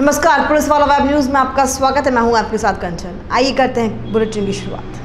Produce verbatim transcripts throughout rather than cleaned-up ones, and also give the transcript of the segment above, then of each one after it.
नमस्कार, पुलिस वाला web news में आपका स्वागत है। मैं हूं आपके साथ कंचन। आइए करते हैं बुलेटिन की शुरुआत।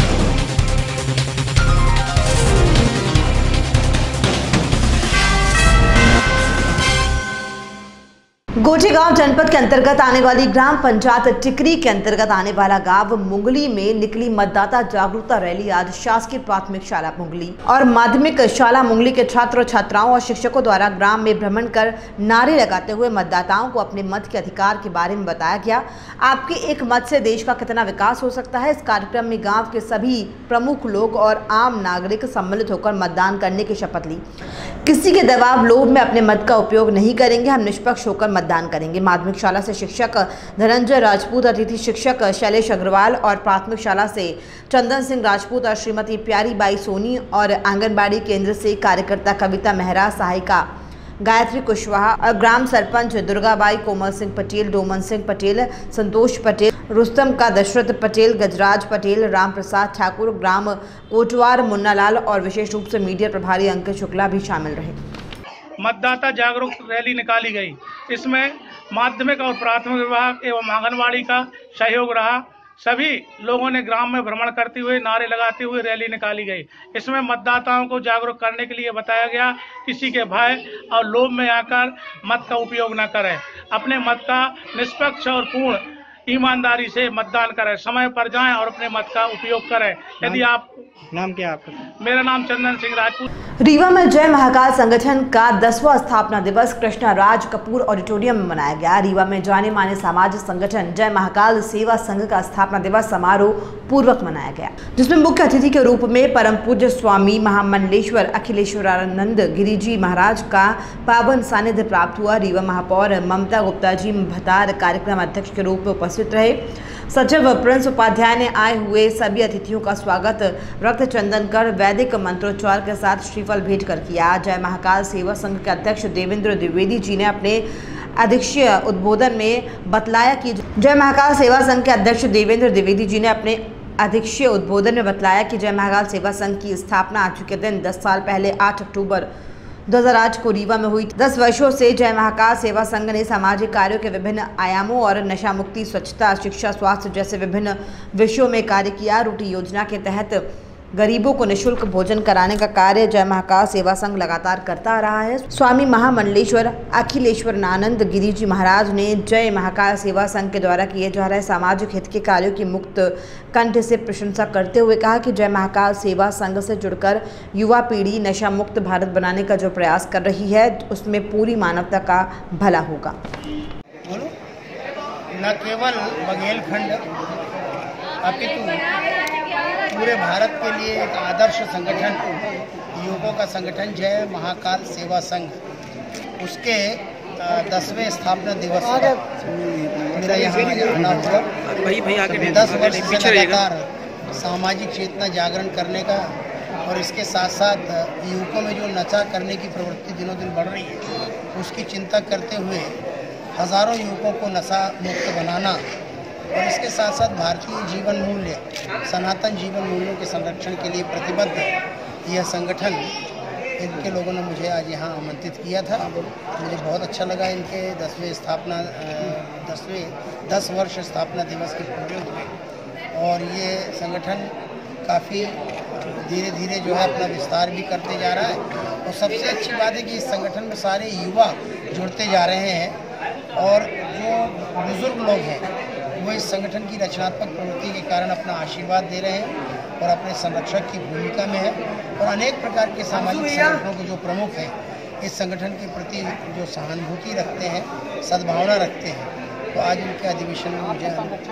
गोटेगांव जनपद के अंतर्गत आने वाली ग्राम पंचायत टिकरी के अंतर्गत आने वाला गांव मुंगली में निकली मतदाता जागरूकता रैली आज शासकीय प्राथमिक शाला मुंगली और माध्यमिक शाला मुंगली के छात्र छात्राओं और शिक्षकों द्वारा ग्राम में भ्रमण कर नारे लगाते हुए मतदाताओं को अपने मत के अधिकार के बारे में बताया गया। आपके एक मत से देश का कितना विकास हो सकता है। इस कार्यक्रम में गाँव के सभी प्रमुख लोग और आम नागरिक सम्मिलित होकर मतदान करने की शपथ ली। किसी के दबाव लोभ में अपने मत का उपयोग नहीं करेंगे, हम निष्पक्ष होकर मतदान करेंगे। माध्यमिक शाला से शिक्षक धनंजय राजपूत, अतिथि शिक्षक शैलेश अग्रवाल और प्राथमिक शाला से चंदन सिंह राजपूत और श्रीमती प्यारी बाई सोनी और आंगनबाड़ी केंद्र से कार्यकर्ता कविता मेहरा, सहायिका गायत्री कुशवाहा और ग्राम सरपंच दुर्गाबाई, कोमल सिंह पटेल, डोमन सिंह पटेल, संतोष पटेल, रुस्तम का दशरथ पटेल, गजराज पटेल, राम प्रसाद ठाकुर, ग्राम कोटवार मुन्नालाल और विशेष रूप से मीडिया प्रभारी अंकित शुक्ला भी शामिल रहे। मतदाता जागरूक रैली निकाली गई। इसमें माध्यमिक और प्राथमिक विभाग एवं आंगनबाड़ी का सहयोग रहा। सभी लोगों ने ग्राम में भ्रमण करते हुए नारे लगाते हुए रैली निकाली गई। इसमें मतदाताओं को जागरूक करने के लिए बताया गया, किसी के भय और लोभ में आकर मत का उपयोग न करें, अपने मत का निष्पक्ष और पूर्ण ईमानदारी से मतदान करें, समय पर जाएं और अपने मत का उपयोग करें। यदि आप नाम क्या आपका? मेरा नाम चंदन सिंह राजपूत। रीवा में जय महाकाल संगठन का दसवां स्थापना दिवस कृष्णा राज कपूर ऑडिटोरियम में मनाया गया। रीवा में जाने माने सामाजिक संगठन जय महाकाल सेवा संघ का स्थापना दिवस समारोह पूर्वक मनाया गया, जिसमें मुख्य अतिथि के रूप में परम पूज्य स्वामी महामंडलेश्वर अखिलेश्वरानंद गिरी जी महाराज का पावन सानिध्य प्राप्त हुआ। रीवा महापौर ममता गुप्ता जी भतार कार्यक्रम अध्यक्ष के रूप में उपस्थित रहे। सचिव प्रिंस उपाध्याय ने आए हुए सभी अतिथियों का स्वागत रक्त चंदन कर वैदिक मंत्रोच्चार के साथ श्रीफल भेंट कर किया। जय महाकाल सेवा संघ के अध्यक्ष देवेंद्र द्विवेदी जी ने अपने अध्यक्षीय उद्बोधन में बतलाया कि जय महाकाल सेवा संघ के अध्यक्ष देवेंद्र द्विवेदी जी ने अपने अध्यक्षीय उद्बोधन में बतलाया कि जय महाकाल सेवा संघ की स्थापना आज के दिन दस साल पहले आठ अक्टूबर दो हज़ार आठ को रीवा में हुई। दस वर्षों से जय महाकाल सेवा संघ ने सामाजिक कार्यों के विभिन्न आयामों और नशा मुक्ति, स्वच्छता, शिक्षा, स्वास्थ्य जैसे विभिन्न विषयों में कार्य किया। रोटी योजना के तहत गरीबों को निःशुल्क भोजन कराने का कार्य जय महाकाल सेवा संघ लगातार करता रहा है। स्वामी महामंडलेश्वर अखिलेश्वरानंद गिरी जी महाराज ने जय महाकाल सेवा संघ के द्वारा किए जा रहे सामाजिक हित के कार्यों की मुक्त कंठ से प्रशंसा करते हुए कहा कि जय महाकाल सेवा संघ से जुड़कर युवा पीढ़ी नशा मुक्त भारत बनाने का जो प्रयास कर रही है, उसमें पूरी मानवता का भला होगा। न केवल बघेलखंड अपितु पूरे भारत के लिए एक आदर्श संगठन, युवकों का संगठन जय महाकाल सेवा संघ, उसके दसवें स्थापना दिवस मेरा यहाँ आना हुआ। दस वर्ष से लगातार सामाजिक चेतना जागरण करने का और इसके साथ साथ युवकों में जो नशा करने की प्रवृत्ति दिनों दिन बढ़ रही है, उसकी चिंता करते हुए हजारों युवकों को नशा मुक्त बनाना और इसके साथ साथ भारतीय जीवन मूल्य, सनातन जीवन मूल्यों के संरक्षण के लिए प्रतिबद्ध यह संगठन, इनके लोगों ने मुझे आज यहाँ आमंत्रित किया था। मुझे बहुत अच्छा लगा इनके दसवें स्थापना दसवें दस वर्ष स्थापना दिवस के पूरे हुए और ये संगठन काफ़ी धीरे धीरे जो है अपना विस्तार भी करते जा रहा है। और सबसे अच्छी बात है कि इस संगठन में सारे युवा जुड़ते जा रहे हैं और जो बुजुर्ग लोग हैं वो इस संगठन की रचनात्मक प्रवृत्ति के कारण अपना आशीर्वाद दे रहे हैं और अपने संरक्षक की भूमिका में है। और अनेक प्रकार के सामाजिक संगठनों के जो प्रमुख हैं इस संगठन के प्रति जो सहानुभूति रखते हैं, सद्भावना रखते हैं, तो आज उनके अधिवेशन में मुझे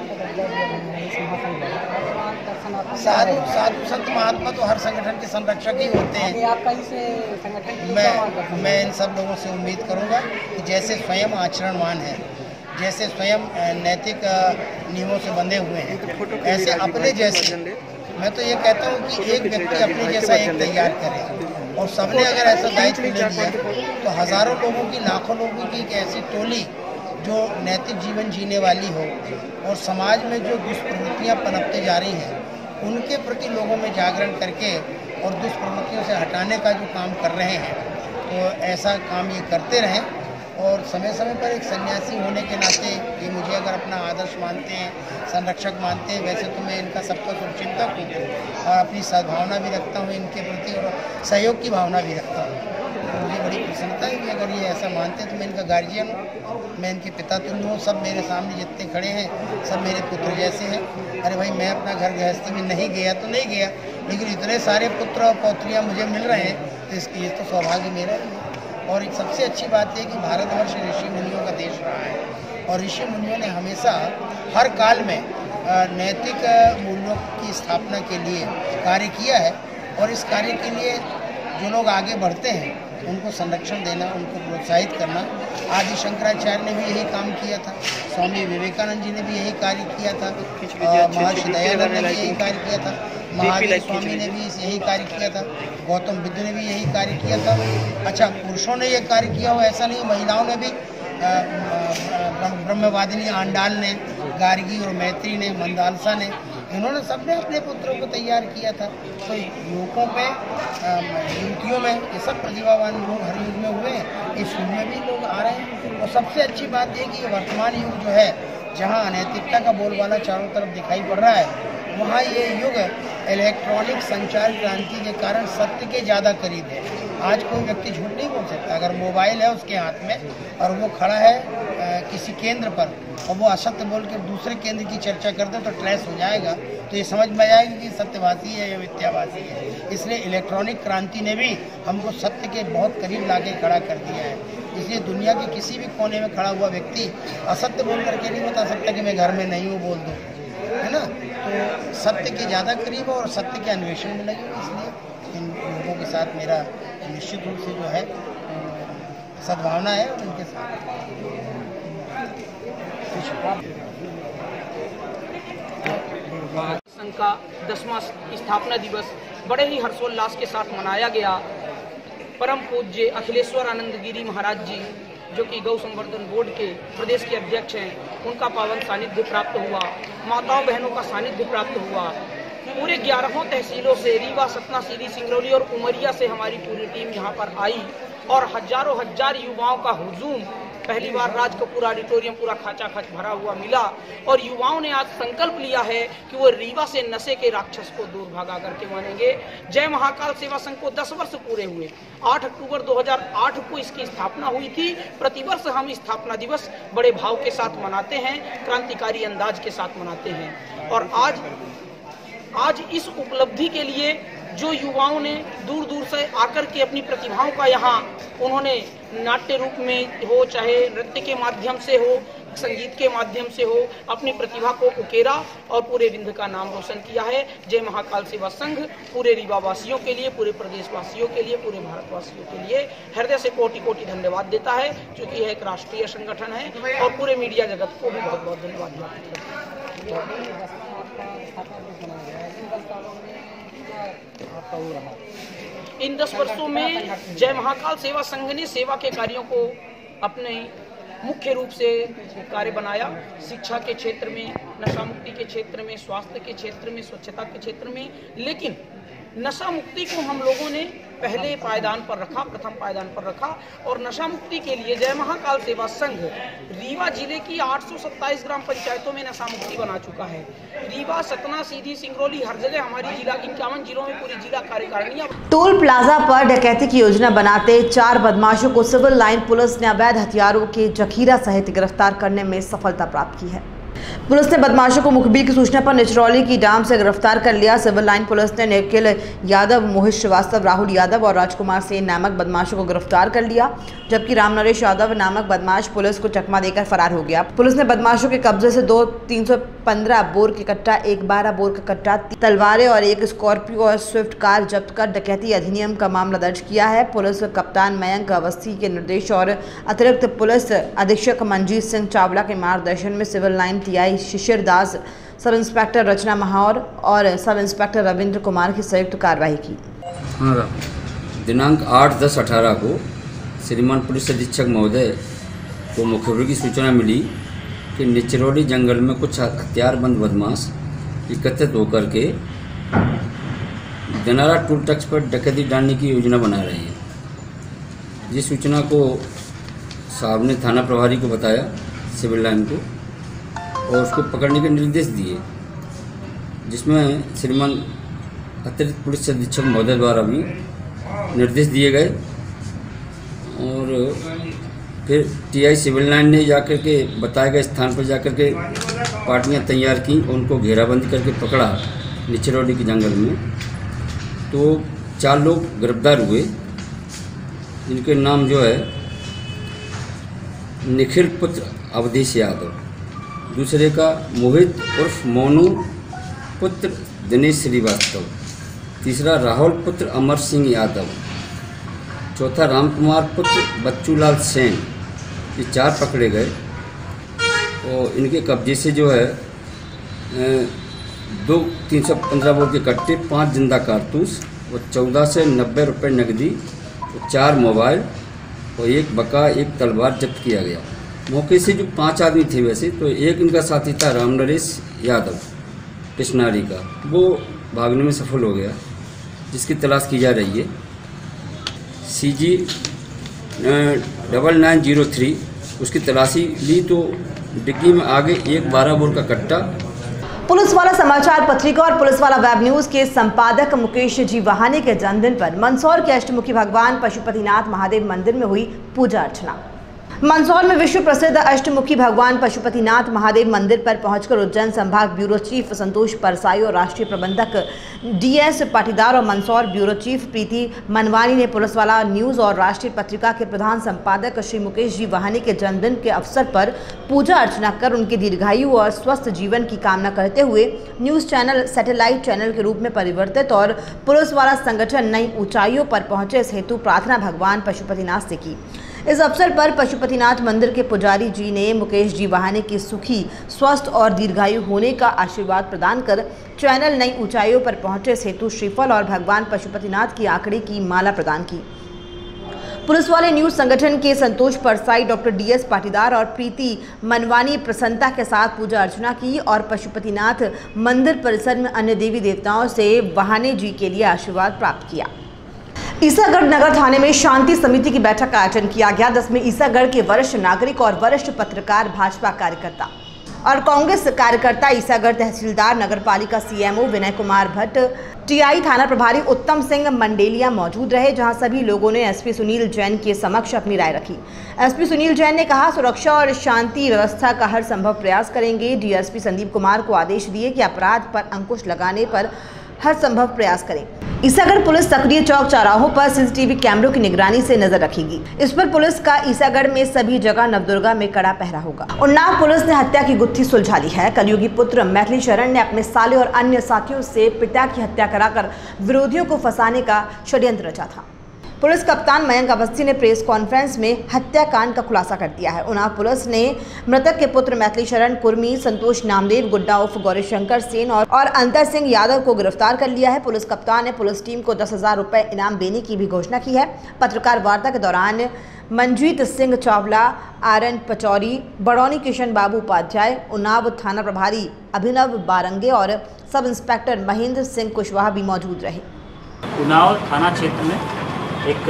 साधु साधु संत महात्मा तो हर संगठन के संरक्षक ही होते हैं। मैं मैं इन सब लोगों से उम्मीद करूंगा कि जैसे स्वयं आचरणवान है, जैसे स्वयं नैतिक नियमों से बंधे हुए हैं, ऐसे अपने जैसे, मैं तो ये कहता हूँ कि एक व्यक्ति अपने जैसा एक तैयार करे और सबने अगर ऐसा दायित्व ले लिया तो हजारों लोगों की, लाखों लोगों की एक ऐसी टोली जो नैतिक जीवन जीने वाली हो और समाज में जो दुष्प्रवृत्तियाँ पनपते जा रही हैं उनके प्रति लोगों में जागरण करके और दुष्प्रवृत्तियों से हटाने का जो काम कर रहे हैं, तो ऐसा काम ये करते रहें और समय समय पर एक सन्यासी होने के नाते ये मुझे अगर अपना आदर्श मानते हैं, संरक्षक मानते हैं, वैसे तो मैं इनका सबका शुभचिंतक हूँ और अपनी सद्भावना भी रखता हूँ इनके प्रति और सहयोग की भावना भी रखता हूँ। मुझे बड़ी प्रसन्नता है कि अगर ये ऐसा मानते हैं तो मैं इनका गार्जियन हूँ, मैं इनके पिता तुल्य हूँ। सब मेरे सामने जितने खड़े हैं सब मेरे पुत्र जैसे हैं। अरे भाई, मैं अपना घर गृहस्थी में नहीं गया तो नहीं गया, लेकिन इतने सारे पुत्र और पौत्रियाँ मुझे मिल रहे हैं तो इसकी ये तो सौभाग्य मेरा ही है। और एक सबसे अच्छी बात है कि भारतवर्ष ऋषि मुनियों का देश रहा है और ऋषि मुनियों ने हमेशा हर काल में नैतिक मूल्यों की स्थापना के लिए कार्य किया है और इस कार्य के लिए जो लोग आगे बढ़ते हैं उनको संरक्षण देना, उनको प्रोत्साहित करना। आदि शंकराचार्य ने भी यही काम किया था, स्वामी विवेकानंद जी ने भी यही कार्य किया था, महर्षि दयानंद ने भी यही कार्य किया था, महावीर स्वामी ने भी यही कार्य किया था, गौतम बुद्ध ने भी यही कार्य किया था। अच्छा, पुरुषों ने ये कार्य किया हो ऐसा नहीं, महिलाओं ने भी, ब्रह्मवादिनी आंडाल ने, गार्गी और मैत्री ने, मंदालसा ने, इन्होंने सबने अपने पुत्रों को तैयार किया था। तो युवकों पे, युवतियों में ये सब प्रतिभावान लोग हर युग में हुए हैं, इस युग में भी लोग आ रहे हैं। और सबसे अच्छी बात ये कि वर्तमान युग जो है, जहाँ अनैतिकता का बोलबाला चारों तरफ दिखाई पड़ रहा है, वहाँ ये युग इलेक्ट्रॉनिक संचार क्रांति के कारण सत्य के ज़्यादा करीब है। आज कोई व्यक्ति झूठ नहीं बोल सकता। अगर मोबाइल है उसके हाथ में और वो खड़ा है आ, किसी केंद्र पर और वो असत्य बोल के दूसरे केंद्र की चर्चा कर दे तो ट्रेस हो जाएगा, तो ये समझ में आएगी कि सत्यवादी है या मिथ्यावादी है। इसलिए इलेक्ट्रॉनिक क्रांति ने भी हमको सत्य के बहुत करीब लाके खड़ा कर दिया है। इसलिए दुनिया के किसी भी कोने में खड़ा हुआ व्यक्ति असत्य बोल करके नहीं बता सकता कि मैं घर में नहीं हूँ, बोल दूँ, है ना। तो सत्य के ज़्यादा करीब और सत्य के अन्वेषण में लगे, इसलिए इन लोगों के साथ मेरा निश्चित रूप से जो है सद्भावना है और उनके साथ संघ का दसवां स्थापना दिवस बड़े ही हर्षोल्लास के साथ मनाया गया। परम पूज्य अखिलेश्वर आनंद गिरी महाराज जी, जो कि गौ संवर्धन बोर्ड के प्रदेश के अध्यक्ष हैं, उनका पावन सानिध्य प्राप्त हुआ, माताओं बहनों का सानिध्य प्राप्त हुआ। पूरे ग्यारहों तहसीलों से, रीवा, सतना, सीधी, सिंगरौली और उमरिया से हमारी पूरी टीम यहाँ पर आई और हजारों हजार युवाओं का हुजूम। पहली बार राज कपूर ऑडिटोरियम पूरा खाचा खाच भरा हुआ मिला और युवाओं ने आज संकल्प लिया है कि वो रीवा से नशे के राक्षस को दूर भगा करके मानेंगे। जय महाकाल सेवा संघ को दस वर्ष पूरे हुए। आठ अक्टूबर दो हज़ार आठ को इसकी स्थापना हुई थी। प्रतिवर्ष हम स्थापना दिवस बड़े भाव के साथ मनाते हैं, क्रांतिकारी अंदाज के साथ मनाते हैं। और आज आज इस उपलब्धि के लिए जो युवाओं ने दूर दूर से आकर के अपनी प्रतिभाओं का यहाँ उन्होंने नाट्य रूप में हो, चाहे नृत्य के माध्यम से हो, संगीत के माध्यम से हो, अपनी प्रतिभा को उकेरा और पूरे विंध्य का नाम रोशन किया है। जय महाकाल सेवा संघ पूरे रीवा वासियों के लिए, पूरे प्रदेश वासियों के लिए, पूरे भारतवासियों के लिए हृदय से कोटि कोटि धन्यवाद देता है, क्योंकि यह एक राष्ट्रीय संगठन है। और पूरे मीडिया जगत को भी बहुत बहुत धन्यवाद ज्ञापित करता हूं। इन दस वर्षों में जय महाकाल सेवा संघ ने सेवा के कार्यों को अपने मुख्य रूप से कार्य बनाया। शिक्षा के क्षेत्र में, नशा मुक्ति के क्षेत्र में, स्वास्थ्य के क्षेत्र में, स्वच्छता के क्षेत्र में। लेकिन नशा मुक्ति को हम लोगों ने पहले पायदान पर रखा, प्रथम पायदान पर रखा। और नशा मुक्ति के लिए जय महाकाल सेवा संघ रीवा जिले की आठ सौ सत्ताईस ग्राम पंचायतों में नशा मुक्ति बना चुका है। रीवा, सतना, सीधी, सिंगरौली, हर जगह हमारी जिला इक्यावन जिलों में पूरी जिला कार्यकारिणी। टोल प्लाजा पर डकैती की योजना बनाते चार बदमाशों को सिविल लाइन पुलिस ने अवैध हथियारों के जखीरा सहित गिरफ्तार करने में सफलता प्राप्त की है। पुलिस ने बदमाशों को मुखबिर की सूचना पर निचरौली की डाम से गिरफ्तार कर लिया। सिविल लाइन पुलिस ने निखिल यादव, मोहित श्रीवास्तव, राहुल यादव और राजकुमार सेन नामक बदमाशों को गिरफ्तार कर लिया, जबकि राम नरेश यादव नामक बदमाश पुलिस को चकमा देकर फरार हो गया। पुलिस ने बदमाशों के कब्जे से दो तीन सौ पंद्रह बोर के कट्टा, एक बारह बोर का कट्टा, तलवारें और एक स्कॉर्पियो और स्विफ्ट कार जब्त कर डकैती अधिनियम का मामला दर्ज किया है। पुलिस कप्तान मयंक अवस्थी के निर्देश और अतिरिक्त पुलिस अधीक्षक मंजीत सिंह चावला के मार्गदर्शन में civil line TI Shishir Das, sub inspector रचना महावर और सब इंस्पेक्टर रविंद्र कुमार की संयुक्त कार्रवाई की। हाँ, दिनांक आठ दस अठारह को श्रीमान पुलिस अधीक्षक महोदय को मुखबिर की सूचना मिली कि निचरौली जंगल में कुछ हथियारबंद बदमाश एकत्रित होकर के दिनारा टोल टैक्स पर डकैती डालने की योजना बना रहे हैं। जिस सूचना को साहब ने थाना प्रभारी को बताया, सिविल लाइन को, और उसको पकड़ने के निर्देश दिए, जिसमें श्रीमान अतिरिक्त पुलिस अधीक्षक महोदय द्वारा भी निर्देश दिए गए। और फिर टीआई सिविल लाइन ने जाकर के बताए गए स्थान पर जाकर के पार्टियां तैयार की, उनको घेराबंदी करके पकड़ा निचरौली के जंगल में। तो चार लोग गिरफ्तार हुए, जिनके नाम जो है निखिल पुत्र अवधेश यादव, दूसरे का मोहित उर्फ मोनू पुत्र दिनेश श्रीवास्तव, तीसरा राहुल पुत्र अमर सिंह यादव, चौथा रामकुमार पुत्र बच्चूलाल सेन। ये चार पकड़े गए और इनके कब्जे से जो है दो तीन सौ पंद्रह बोर के कट्टे, पाँच जिंदा कारतूस और चौदह से नब्बे रुपये नकदी और चार मोबाइल और एक बका, एक तलवार जब्त किया गया। मौके से जो पांच आदमी थे वैसे, तो एक इनका साथी था राम नरेश यादव कृष्णारी का, वो भागने में सफल हो गया, जिसकी तलाश की जा रही है। C G double nine zero three उसकी तलाशी ली तो डिग्गी में आगे एक बारह बोर का कट्टा। पुलिस वाला समाचार पत्रिका और पुलिस वाला वेब न्यूज के संपादक मुकेश जी वहाने के जन्मदिन पर मंदसौर के अष्टमुखी भगवान पशुपतिनाथ महादेव मंदिर में हुई पूजा अर्चना। मंदसौर में विश्व प्रसिद्ध अष्टमुखी भगवान पशुपतिनाथ महादेव मंदिर पर पहुंचकर उज्जैन संभाग ब्यूरो चीफ संतोष परसाई और राष्ट्रीय प्रबंधक डीएस पाटीदार और मंदसौर ब्यूरो चीफ प्रीति मनवानी ने पुलिस वाला न्यूज और राष्ट्रीय पत्रिका के प्रधान संपादक श्री मुकेश जी वहाने के जन्मदिन के अवसर पर पूजा अर्चना कर उनके दीर्घायु और स्वस्थ जीवन की कामना करते हुए न्यूज चैनल सैटेलाइट चैनल के रूप में परिवर्तित और पुलिस वाला संगठन नई ऊंचाइयों पर पहुंचे इस हेतु प्रार्थना भगवान पशुपतिनाथ से की। इस अवसर पर पशुपतिनाथ मंदिर के पुजारी जी ने मुकेश जी वहाने की सुखी, स्वस्थ और दीर्घायु होने का आशीर्वाद प्रदान कर चैनल नई ऊंचाइयों पर पहुंचे इस हेतु श्रीफल और भगवान पशुपतिनाथ की आंकड़े की माला प्रदान की। पुलिस वाले न्यूज संगठन के संतोष परसाई, डॉक्टर डीएस पाटीदार और प्रीति मनवानी प्रसन्नता के साथ पूजा अर्चना की और पशुपतिनाथ मंदिर परिसर में अन्य देवी देवताओं से वहाने जी के लिए आशीर्वाद प्राप्त किया। ईसागढ़ नगर थाने में शांति समिति की बैठक का आयोजन किया गया, जिसमें ईसागढ़ के वरिष्ठ नागरिक और वरिष्ठ पत्रकार, भाजपा कार्यकर्ता और कांग्रेस कार्यकर्ता, ईसागढ़ तहसीलदार, नगरपालिका सीएमओ विनय कुमार भट्ट, टीआई थाना प्रभारी उत्तम सिंह मंडेलिया मौजूद रहे, जहां सभी लोगों ने एसपी सुनील जैन के समक्ष अपनी राय रखी। एसपी सुनील जैन ने कहा, सुरक्षा और शांति व्यवस्था का हर संभव प्रयास करेंगे। डीएसपी संदीप कुमार को आदेश दिए कि अपराध पर अंकुश लगाने पर हर संभव प्रयास करें। ईसागढ़ पुलिस सक्रिय चौक चौराहों पर सीसीटीवी कैमरों की निगरानी से नजर रखेगी। इस पर पुलिस का ईसागढ़ में सभी जगह नवदुर्गा में कड़ा पहरा होगा। उन्नाव पुलिस ने हत्या की गुत्थी सुलझा ली है। कलयुगी पुत्र मैथिली शरण ने अपने साले और अन्य साथियों से पिता की हत्या कराकर विरोधियों को फंसाने का षड्यंत्र रचा था। पुलिस कप्तान मयंक अवस्थी ने प्रेस कॉन्फ्रेंस में हत्याकांड का खुलासा कर दिया है। उन्नाव पुलिस ने मृतक के पुत्र मैथिली शरण कुर्मी, संतोष नामदेव गुड्डा उर्फ गौरीशंकर सेन और, और अंतर सिंह यादव को गिरफ्तार कर लिया है। पुलिस कप्तान ने पुलिस टीम को दस हजार रुपये इनाम देने की भी घोषणा की है। पत्रकार वार्ता के दौरान मंजीत सिंह चावला, आरएन पचौरी, बड़ौनी किशन बाबू उपाध्याय, उन्नाव थाना प्रभारी अभिनव बारंगे और सब इंस्पेक्टर महेंद्र सिंह कुशवाहा भी मौजूद रहे। उन्नाव थाना क्षेत्र में एक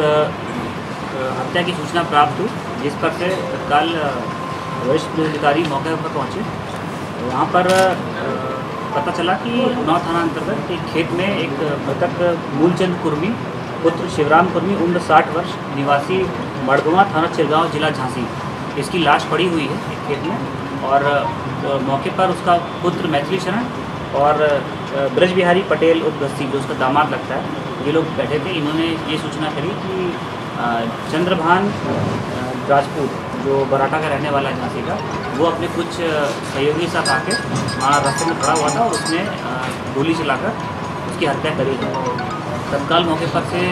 हत्या की सूचना प्राप्त हुई, जिस पर से तत्काल वरिष्ठ पुलिस अधिकारी मौके पर पहुंचे। वहां पर पता चला कि उन्नाव थाना अंतर्गत एक खेत में एक मृतक मूलचंद कुर्मी पुत्र शिवराम कुर्मी उम्र साठ वर्ष निवासी मड़गवा थाना चिरगांव जिला झांसी, इसकी लाश पड़ी हुई है एक खेत में। और मौके पर उसका पुत्र मैथिली शरण और ब्रज बिहारी पटेल उर्फ गस्सी, जो उसका दामाद लगता है, ये लोग बैठे थे। इन्होंने ये सूचना करी कि चंद्रभान राजपूत, जो बराटा का रहने वाला है झांसी का, वो अपने कुछ सहयोगी साथ आके वहाँ रास्ते में खड़ा हुआ था और उसने गोली चलाकर उसकी हत्या करी है। तत्काल मौके पर से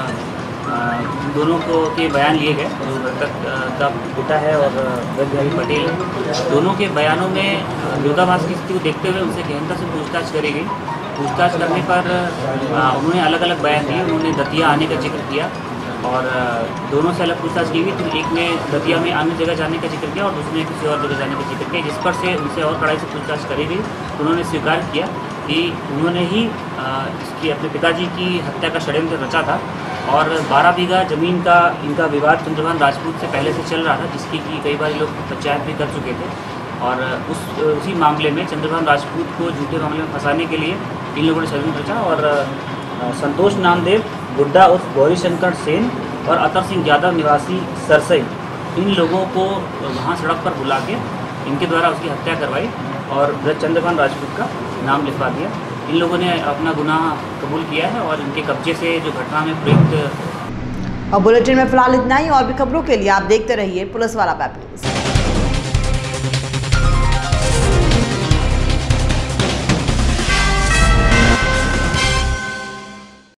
दोनों को के बयान लिए गए, जो मृतक का पिता है और ब्रज बिहारी पटेल, दोनों के बयानों में विरोधाभास की स्थिति को देखते हुए उनसे गहनता से पूछताछ करी गई। पूछताछ करने पर उन्होंने अलग अलग बयान दिए। उन्होंने दतिया आने का जिक्र किया और दोनों से अलग पूछताछ की गई। तो एक ने दतिया में अन्य जगह जाने का जिक्र किया और दूसरे ने किसी और जगह जाने का जिक्र किया, जिस पर से उनसे और कड़ाई से पूछताछ करी गई। उन्होंने स्वीकार किया कि उन्होंने ही इसकी अपने पिताजी की हत्या का षड्यंत्र रचा था और बारह बीघा ज़मीन का इनका विवाद चंद्रभान राजपूत से पहले से चल रहा था, जिसकी कि कई बार लोग पंचायत भी कर चुके थे। और उस उसी मामले में चंद्रभान राजपूत को झूठे मामले में फंसाने के लिए इन लोगों ने षड्यंत्र रचा और संतोष नामदेव, गुड्डा उर्फ गौरी शंकर सेन और अतर सिंह यादव निवासी सरसई, इन लोगों को वहाँ सड़क पर बुला के इनके द्वारा उसकी हत्या करवाई और चंद्रभान राजपूत का नाम लिखवा दिया। इन लोगों ने अपना गुनाह कबूल किया है और इनके कब्जे से जो घटना में प्रयुक्त। और बुलेटिन में फिलहाल इतना ही। और भी खबरों के लिए आप देखते रहिए पुलिस वाला पेपर्स।